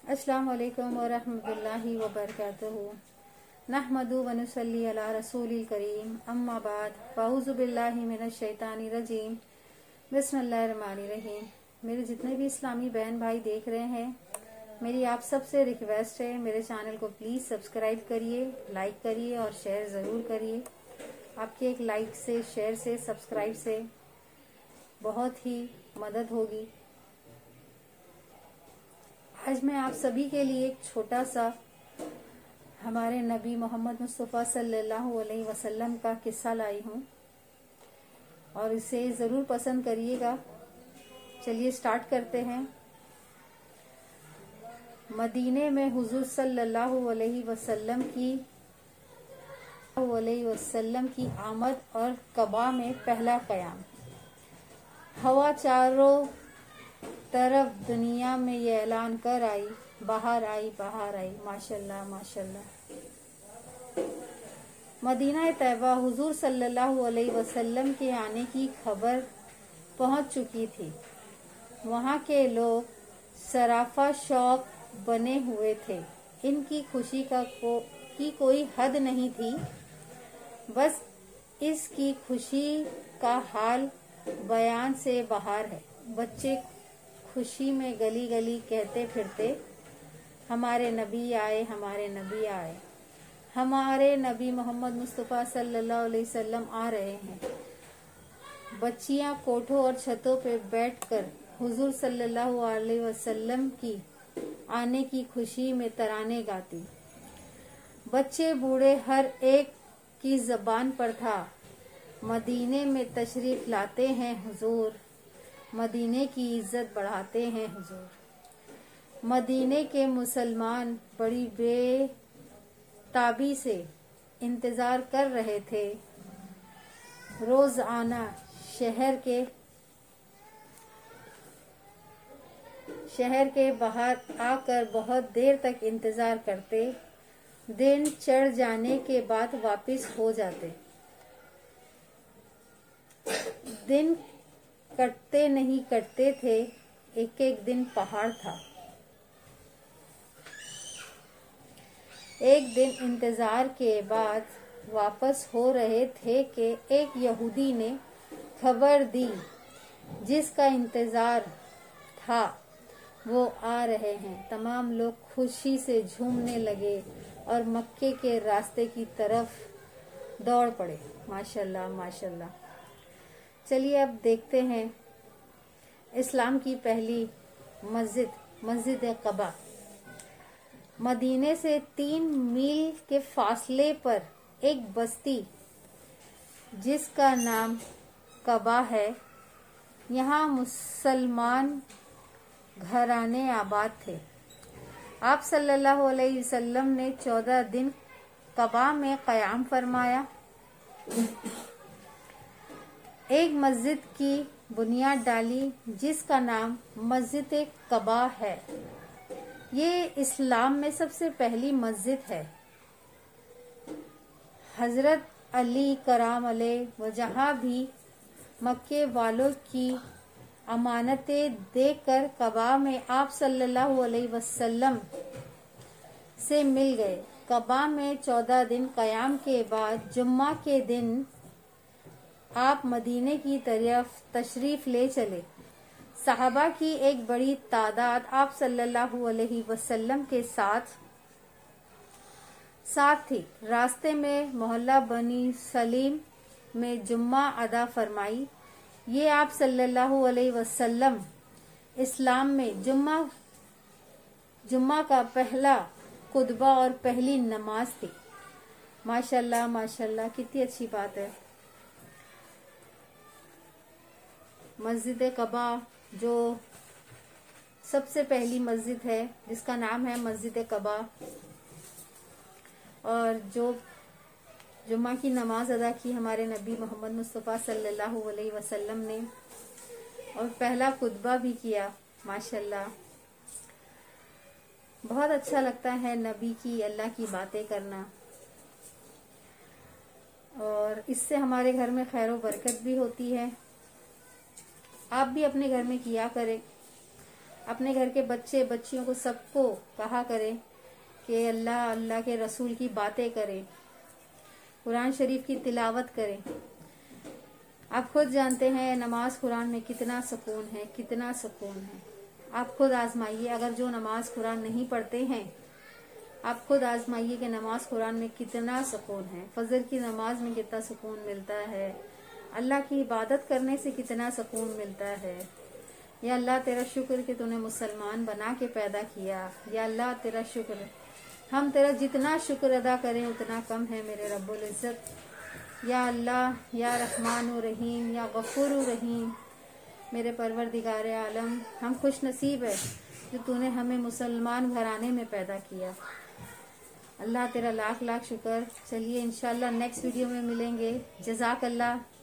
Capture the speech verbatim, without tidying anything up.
अस्सलाम वालेकुम वरहमतुल्लाहि वबरकातुहू। नहमदु व नुसल्ली अला रसूलिल करीम, अम्मा बाद, फ़अऊज़ु बिल्लाहि मिनश शैतानिर रजीम, बिस्मिल्लाहिर रहमानिर रहीम। मेरे जितने भी इस्लामी बहन भाई देख रहे हैं, मेरी आप सबसे रिक्वेस्ट है, मेरे चैनल को प्लीज़ सब्सक्राइब करिए, लाइक करिए और शेयर ज़रूर करिए। आपके एक लाइक से, शेयर से, सब्सक्राइब से बहुत ही मदद होगी। आज मैं आप सभी के लिए एक छोटा सा हमारे नबी मोहम्मद मुस्तफ़ा सल्लल्लाहु अलैहि वसल्लम का किस्सा लाई हूँ और इसे ज़रूर पसंद करिएगा। चलिए स्टार्ट करते हैं। मदीने में हुजूर सल्लल्लाहु अलैहि वसल्लम की अलैहि वसल्लम की आमद और कबा में पहला क़याम। हवा चारों तरफ दुनिया में ये ऐलान कर आई, बाहर आई बाहर आई, माशाल्लाह माशाल्लाह। मदीना तैयबा हुजूर सल्लल्लाहु अलैहि वसल्लम के आने की खबर पहुंच चुकी थी। वहां के लोग सराफा शौक बने हुए थे। इनकी खुशी का को, की कोई हद नहीं थी। बस इसकी खुशी का हाल बयान से बाहर है। बच्चे खुशी में गली गली कहते फिरते, हमारे नबी आए, हमारे नबी आए, हमारे नबी मोहम्मद मुस्तफ़ा सल्लल्लाहु अलैहि वसल्लम आ रहे हैं। बच्चियां कोठों और छतों पे बैठकर हुजूर सल्लल्लाहु अलैहि वसल्लम की आने की खुशी में तराने गाती। बच्चे बूढ़े हर एक की जबान पर था, मदीने में तशरीफ लाते हैं हुजूर, मदीने की इज्जत बढ़ाते हैं हुजूर। मदीने के मुसलमान बड़ी बेताबी से इंतजार कर रहे थे। रोज आना शहर के शहर के बाहर आकर बहुत देर तक इंतजार करते। दिन चढ़ जाने के बाद वापस हो जाते। दिन कटते नहीं कटते थे, एक एक दिन पहाड़ था। एक दिन इंतजार के बाद वापस हो रहे थे कि एक यहूदी ने खबर दी, जिसका इंतजार था वो आ रहे हैं। तमाम लोग खुशी से झूमने लगे और मक्के के रास्ते की तरफ दौड़ पड़े। माशाल्लाह माशाल्लाह। चलिए अब देखते हैं इस्लाम की पहली मस्जिद, मस्जिद कबा। मदीने से तीन मील के फासले पर एक बस्ती जिसका नाम कबा है। यहाँ मुसलमान घराने आबाद थे। आप सल्लल्लाहु अलैहि वसल्लम ने चौदह दिन कबा में क़याम फरमाया। एक मस्जिद की बुनियाद डाली जिसका नाम मस्जिद कबा है। ये इस्लाम में सबसे पहली मस्जिद है। हजरत अली कराम अलैहि वजह भी मक्के वालों की अमानतें देकर कबा में आप सल्लल्लाहु अलैहि वसल्लम से मिल गए। कबा में चौदह दिन क़याम के बाद जुम्मा के दिन आप मदीने की तरफ तशरीफ ले चले। सहाबा की एक बड़ी तादाद आप सल्लल्लाहु अलैहि वसल्लम के साथ साथ थी। रास्ते में मोहल्ला बनी सलीम में जुम्मा अदा फरमाई। ये आप सल्लल्लाहु अलैहि वसल्लम इस्लाम में जुम्मा जुम्मा का पहला खुतबा और पहली नमाज थी। माशाल्लाह माशाल्लाह, कितनी अच्छी बात है। मस्जिद कबा जो सबसे पहली मस्जिद है, जिसका नाम है मस्जिद कबा, और जो जुम्मा की नमाज अदा की हमारे नबी मोहम्मद मुस्तफ़ा सल्लल्लाहु अलैहि वसल्लम ने, और पहला खुतबा भी किया। माशाल्लाह, बहुत अच्छा लगता है नबी की, अल्लाह की बातें करना, और इससे हमारे घर में खैर व बरकत भी होती है। आप भी अपने घर में किया करें। अपने घर के बच्चे बच्चियों को सबको कहा करें कि अल्लाह अल्लाह के रसूल की बातें करें, कुरान शरीफ की तिलावत करें। आप खुद जानते हैं नमाज कुरान में कितना सुकून है, कितना सुकून है। आप खुद आजमाइए, अगर जो नमाज कुरान नहीं पढ़ते हैं आप खुद आजमाइए कि नमाज कुरान में कितना सुकून है, फजर की नमाज में कितना सुकून मिलता है, अल्लाह की इबादत करने से कितना सुकून मिलता है। या अल्लाह तेरा शुक्र कि तूने मुसलमान बना के पैदा किया। या अल्लाह तेरा शुक्र, हम तेरा जितना शुक्र अदा करें उतना कम है मेरे रब्बुल इज़्ज़त। या अल्लाह, या रहमान व रहीम, या गफूर व रहीम, मेरे परवरदिगार आलम, हम खुश नसीब है जो तूने हमें मुसलमान घराने में पैदा किया। अल्लाह तेरा लाख लाख शुक्र। चलिए इंशाल्लाह नेक्स्ट वीडियो में मिलेंगे। जज़ाक अल्लाह।